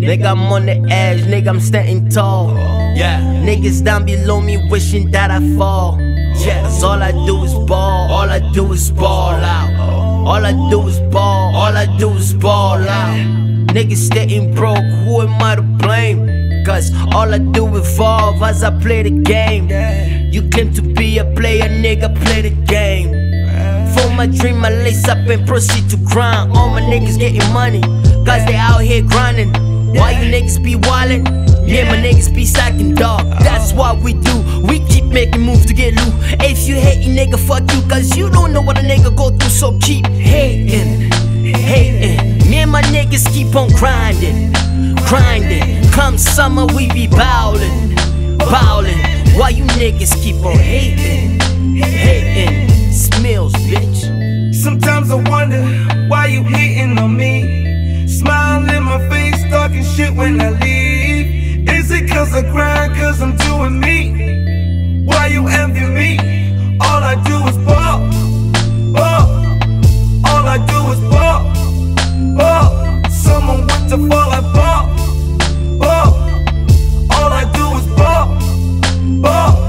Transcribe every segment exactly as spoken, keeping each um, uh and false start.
Nigga, I'm on the edge, nigga, I'm standing tall. Yeah, niggas down below me wishing that I fall. Yeah, cause all I do is ball, all I do is ball out. All I do is ball, all I do is ball out. Niggas staying broke, who am I to blame? Cause all I do evolve as I play the game. You came to be a player, nigga, play the game. For my dream, I lace up and proceed to grind. All my niggas getting money, cause they out here grinding. Why you niggas be wildin'? Yeah, my niggas be stacking dog. That's what we do, we keep making moves to get loot. If you hating, nigga, fuck you, cause you don't know what a nigga go through. So keep hating, hating. Me and my niggas keep on grinding, grinding. Come summer, we be bowling, bowling. Why you niggas keep on hating, hating? Smells, bitch. Sometimes I wonder why you hating on me. Smile in my face, talking shit when I leave. Is it cause I grind, cause I'm doing me? Why you envy me? All I do is ball, ball. All I do is ball, ball. Someone went to fall, I ball, ball. All I do is ball, ball.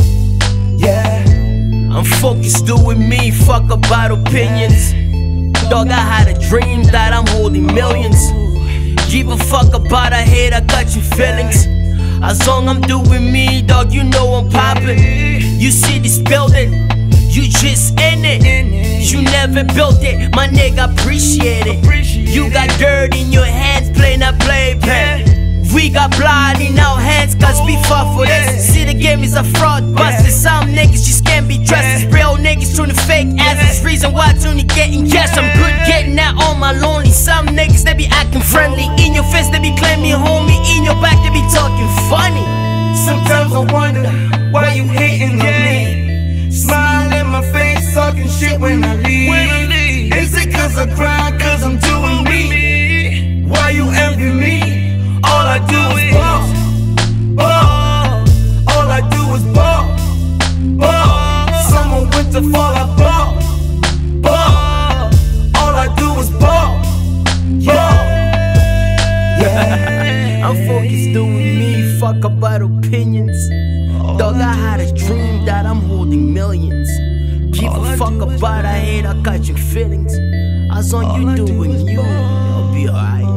Yeah, I'm focused doing me, fuck about opinions. Dog, I had a dream that I'm holding millions. Give a fuck about a hate, I got your feelings. As long I'm doing me, dog, you know I'm poppin'. You see this building, you just in it. You never built it, my nigga, appreciate it. You got dirt in your hands, playing a playpen. We got blood in our hands, cause we fought for this. See, the game is a fraud busted. Some niggas just can't be trusted. Real niggas trying to fake asses. Reason why it's only getting cash. I'm good getting out on my lonely. Some niggas, they be acting friendly. In your face, they be claiming homie. In your back, they be talking funny. sometimes I wonder why you hating on me. Smile in my face, talking shit when I leave. Is it cause I cry, cause I'm doing me? Why you envy me? All I do is ball, ball. All I do is ball, ball. Someone went to fall, I ball, ball. All I do is ball, ball. Yeah. I'm focused doing me, fuck about opinions. Dog, I had a dream that I'm holding millions. Give a fuck about a hate, I got your feelings. As long you doing you, I'll be alright.